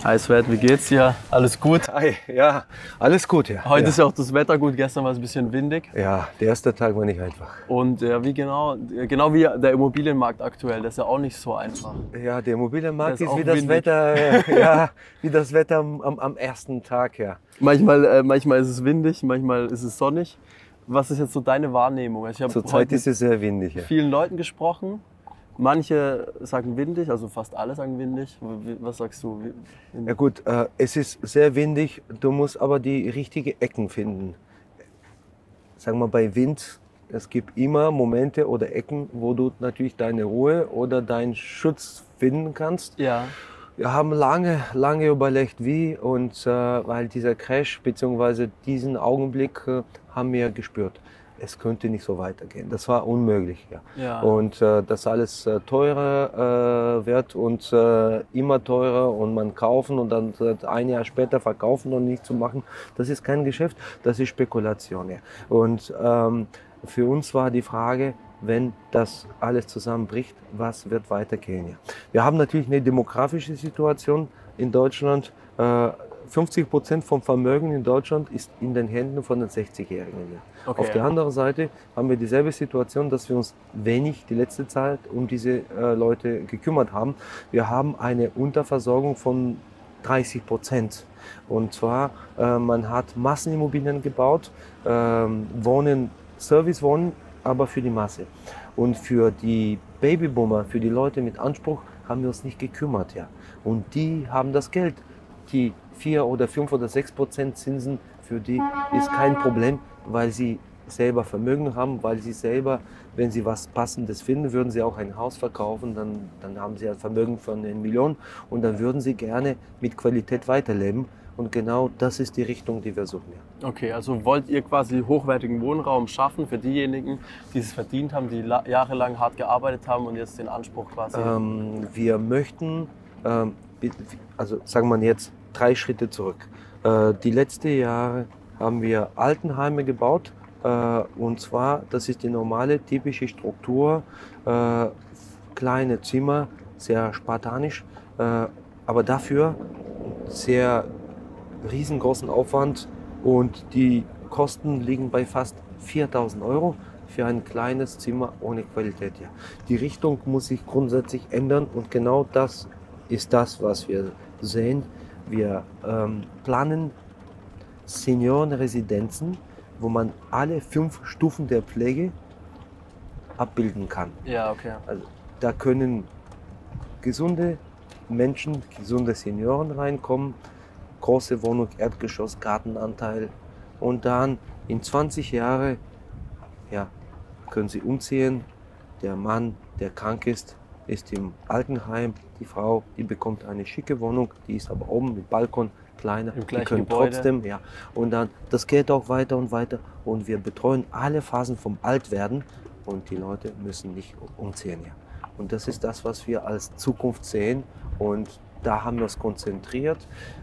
Hi Svet, wie geht's dir? Alles gut? Hi, ja, alles gut, ja. Heute ja. ist ja auch das Wetter gut, gestern war es ein bisschen windig. Ja, der erste Tag war nicht einfach. Und wie genau wie der Immobilienmarkt aktuell, das ist ja auch nicht so einfach. Ja, der Immobilienmarkt Der ist ist wie auch das windig. Wetter, ja, wie das Wetter am ersten Tag, ja. Manchmal ist es windig, manchmal ist es sonnig. Was ist jetzt so deine Wahrnehmung? Also ich habe Zurzeit heute ist es sehr windig, ja. mit vielen Leuten gesprochen. Manche sagen windig, also fast alle sagen windig. Was sagst du? Ja gut, es ist sehr windig, du musst aber die richtigen Ecken finden. Sagen wir bei Wind, es gibt immer Momente oder Ecken, wo du natürlich deine Ruhe oder deinen Schutz finden kannst. Ja. Wir haben lange überlegt, wie und weil dieser Crash bzw. diesen Augenblick haben wir gespürt, es könnte nicht so weitergehen. Das war unmöglich. Ja. Ja. Und dass alles teurer wird und immer teurer und man kaufen und dann ein Jahr später verkaufen und nicht zu machen, das ist kein Geschäft, das ist Spekulation. Ja. Und für uns war die Frage, wenn das alles zusammenbricht, was wird weitergehen? Ja. Wir haben natürlich eine demografische Situation in Deutschland. 50% vom Vermögen in Deutschland ist in den Händen von den 60-Jährigen. Okay, Auf der anderen Seite haben wir dieselbe Situation, dass wir uns wenig die letzte Zeit um diese Leute gekümmert haben. Wir haben eine Unterversorgung von 30%. Und zwar, man hat Massenimmobilien gebaut, Servicewohnen, aber für die Masse. Und für die Babyboomer, für die Leute mit Anspruch, haben wir uns nicht gekümmert. Ja. Und die haben das Geld. Die 4 oder 5 oder 6% Zinsen, für die ist kein Problem, weil sie selber Vermögen haben, weil sie selber, wenn sie was Passendes finden, würden sie auch ein Haus verkaufen, dann haben sie ein Vermögen von 1 Million und dann würden sie gerne mit Qualität weiterleben. Und genau das ist die Richtung, die wir suchen. Ja. Okay, also wollt ihr quasi hochwertigen Wohnraum schaffen für diejenigen, die es verdient haben, die jahrelang hart gearbeitet haben und jetzt den Anspruch quasi... Wir möchten, also sagen wir jetzt 3 Schritte zurück. Die letzten Jahre haben wir Altenheime gebaut und zwar, das ist die normale, typische Struktur, kleine Zimmer, sehr spartanisch, aber dafür sehr riesengroßen Aufwand und die Kosten liegen bei fast 4.000 € für ein kleines Zimmer ohne Qualität. Ja. Die Richtung muss sich grundsätzlich ändern und genau das ist das, was wir sehen. Wir planen Seniorenresidenzen, wo man alle 5 Stufen der Pflege abbilden kann. Ja, okay. Also, da können gesunde Menschen, gesunde Senioren reinkommen, große Wohnung, Erdgeschoss, Gartenanteil und dann in 20 Jahren ja, können sie umziehen. Der Mann, der krank ist im Altenheim. Die Frau, die bekommt eine schicke Wohnung, die ist aber oben mit Balkon, kleiner. Im Die gleichen können Gebäude. trotzdem, ja. Und dann, das geht auch weiter und weiter. Und wir betreuen alle Phasen vom Altwerden und die Leute müssen nicht umziehen. Ja. Und das ist das, was wir als Zukunft sehen. Und da haben wir uns konzentriert,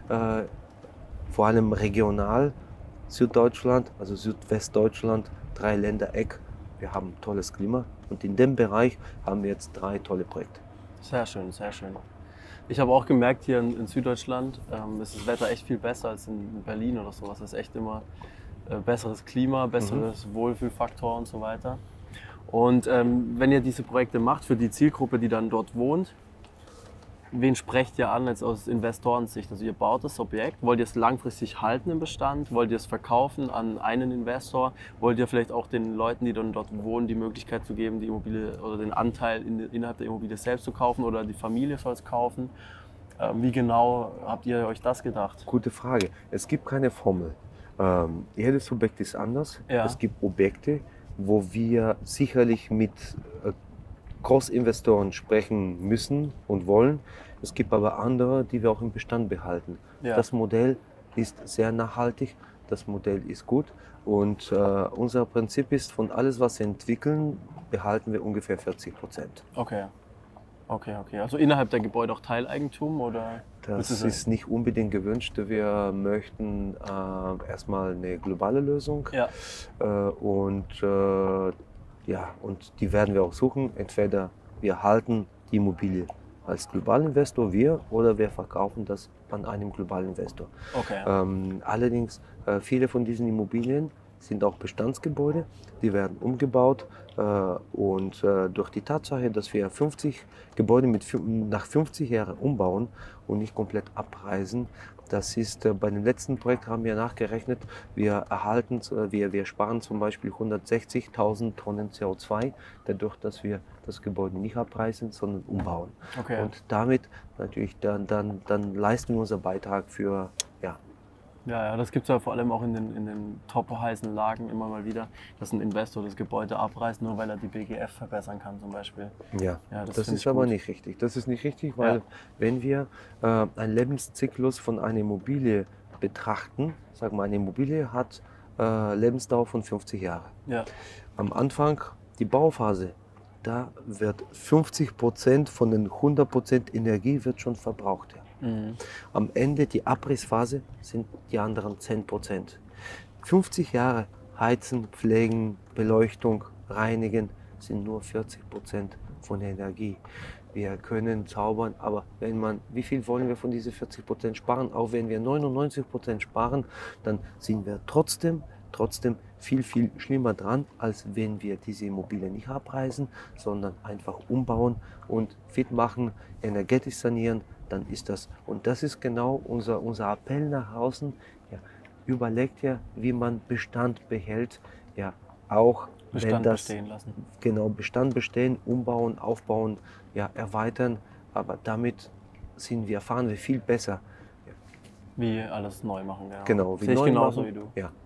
vor allem regional, Süddeutschland, also Südwestdeutschland, 3 Ländereck. Wir haben tolles Klima und in dem Bereich haben wir jetzt 3 tolle Projekte. Sehr schön, sehr schön. Ich habe auch gemerkt, hier in Süddeutschland ist das Wetter echt viel besser als in Berlin oder sowas. Es ist echt immer besseres Klima, besseres Wohlfühlfaktor und so weiter. Und wenn ihr diese Projekte macht für die Zielgruppe, die dann dort wohnt, wen sprecht ihr an jetzt aus Investorensicht? Also ihr baut das Objekt, wollt ihr es langfristig halten im Bestand? Wollt ihr es verkaufen an einen Investor? Wollt ihr vielleicht auch den Leuten, die dann dort wohnen, die Möglichkeit zu geben, die Immobilie oder den Anteil innerhalb der Immobilie selbst zu kaufen oder die Familie soll es kaufen? Wie genau habt ihr euch das gedacht? Gute Frage. Es gibt keine Formel. Jedes Objekt ist anders. Ja. Es gibt Objekte, wo wir sicherlich mit Großinvestoren sprechen müssen und wollen. Es gibt aber andere, die wir auch im Bestand behalten. Ja. Das Modell ist sehr nachhaltig, das Modell ist gut und unser Prinzip ist, von alles, was wir entwickeln, behalten wir ungefähr 40%. Okay. Also innerhalb der Gebäude auch Teileigentum oder? Das ist nicht unbedingt gewünscht. Wir möchten erstmal eine globale Lösung Ja. und die werden wir auch suchen. Entweder wir halten die Immobilie als Globalinvestor, wir, oder wir verkaufen das an einen globalen Investor. Okay. Allerdings, viele von diesen Immobilien sind auch Bestandsgebäude, die werden umgebaut und durch die Tatsache, dass wir 50 Gebäude nach 50 Jahren umbauen und nicht komplett abreißen, das ist bei dem letzten Projekt haben wir nachgerechnet, wir sparen zum Beispiel 160.000 Tonnen CO2, dadurch, dass wir das Gebäude nicht abreißen, sondern umbauen. Okay. Und damit natürlich dann leisten wir unseren Beitrag für, ja. Ja, das gibt es ja vor allem auch in den top heißen Lagen immer mal wieder, dass ein Investor das Gebäude abreißt, nur weil er die BGF verbessern kann zum Beispiel. Ja, das ist aber gut. nicht richtig. Das ist nicht richtig, weil wenn wir einen Lebenszyklus von einer Immobilie betrachten, sagen wir, eine Immobilie hat Lebensdauer von 50 Jahren. Ja. Am Anfang, die Bauphase, da wird 50% von den 100% Energie wird schon verbraucht. Mhm. Am Ende, die Abrissphase, sind die anderen 10%. 50 Jahre Heizen, Pflegen, Beleuchtung, Reinigen sind nur 40% von der Energie. Wir können zaubern, aber wie viel wollen wir von diesen 40% sparen? Auch wenn wir 99% sparen, dann sind wir trotzdem viel, viel schlimmer dran, als wenn wir diese Immobilien nicht abreißen, sondern einfach umbauen und fit machen, energetisch sanieren, dann ist das. Und das ist genau unser Appell nach außen. Ja, überlegt ja, wie man Bestand behält, ja, auch Bestand wenn das, bestehen lassen. Genau, Bestand bestehen, umbauen, aufbauen, ja, erweitern, aber damit fahren wir viel besser. Wie alles neu machen, ja. Genau, wie Sehe ich neu genauso machen. wie du.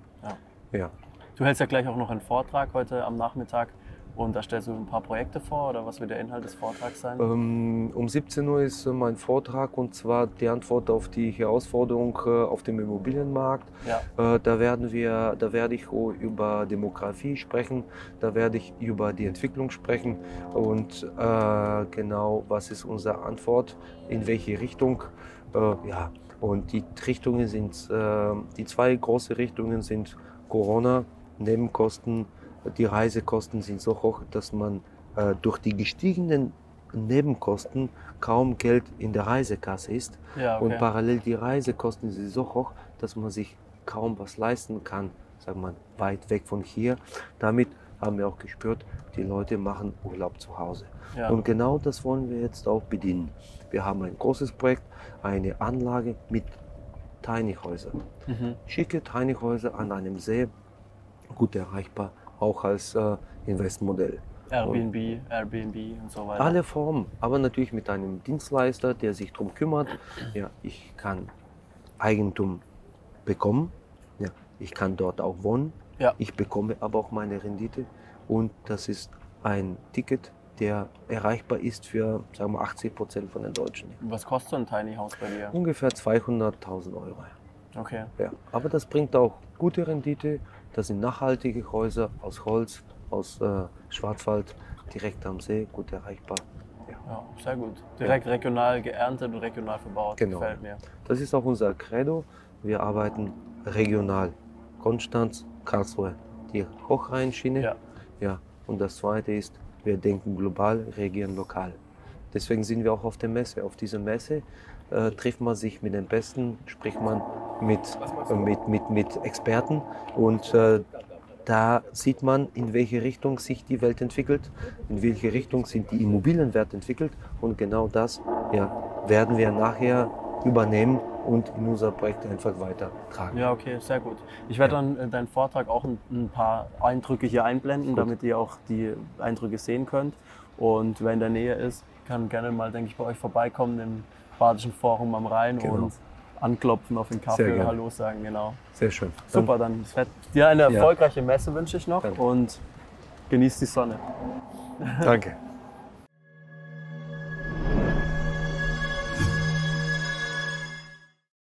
Ja. Du hältst ja gleich auch noch einen Vortrag heute am Nachmittag und da stellst du ein paar Projekte vor oder was wird der Inhalt des Vortrags sein? Um 17 Uhr ist mein Vortrag und zwar die Antwort auf die Herausforderung auf dem Immobilienmarkt. Ja. Da werde ich über Demografie sprechen, da werde ich über die Entwicklung sprechen und genau, was ist unsere Antwort, in welche Richtung. Ja. Und die Richtungen sind, die zwei große Richtungen sind Corona, Nebenkosten. Die Reisekosten sind so hoch, dass man durch die gestiegenen Nebenkosten kaum Geld in der Reisekasse ist. Ja, okay. Und parallel die Reisekosten sind so hoch, dass man sich kaum was leisten kann, sagt man, weit weg von hier. Damit haben wir auch gespürt, die Leute machen Urlaub zu Hause. Ja. Und genau das wollen wir jetzt auch bedienen. Wir haben ein großes Projekt, eine Anlage mit Tiny Häusern. Schicke Tiny Häuser an einem See, gut erreichbar, auch als Investmodell. Airbnb und so weiter. Alle Formen, aber natürlich mit einem Dienstleister, der sich darum kümmert. Ja, ich kann Eigentum bekommen, ja, ich kann dort auch wohnen, Ja. ich bekomme aber auch meine Rendite und das ist ein Ticket, der erreichbar ist für, sagen wir, 80% von den Deutschen. Was kostet so ein Tiny House bei dir? Ungefähr 200.000 Euro. Okay. Ja, aber das bringt auch gute Rendite. Das sind nachhaltige Häuser aus Holz, aus Schwarzwald, direkt am See, gut erreichbar. Ja, sehr gut. Direkt regional geerntet und regional verbaut. Genau. Gefällt mir. Das ist auch unser Credo. Wir arbeiten regional. Konstanz, Karlsruhe, die Hochrheinschiene. Ja. Ja. Und das Zweite ist, wir denken global, regieren lokal. Deswegen sind wir auch auf der Messe. Auf dieser Messe trifft man sich mit den Besten, spricht man mit Experten und da sieht man, in welche Richtung sich die Welt entwickelt, in welche Richtung sind die Immobilienwerte entwickelt und genau das werden wir nachher übernehmen und in unser Projekt einfach weitertragen. Ja, okay, sehr gut. Ich werde dann deinen Vortrag auch ein paar Eindrücke hier einblenden, damit ihr auch die Eindrücke sehen könnt. Und wer in der Nähe ist, kann gerne mal, denke ich, bei euch vorbeikommen im Badischen Forum am Rhein und anklopfen auf den Kaffee und Hallo sagen, genau. Sehr schön. Super, dann dir eine erfolgreiche Messe wünsche ich noch und genießt die Sonne. Danke.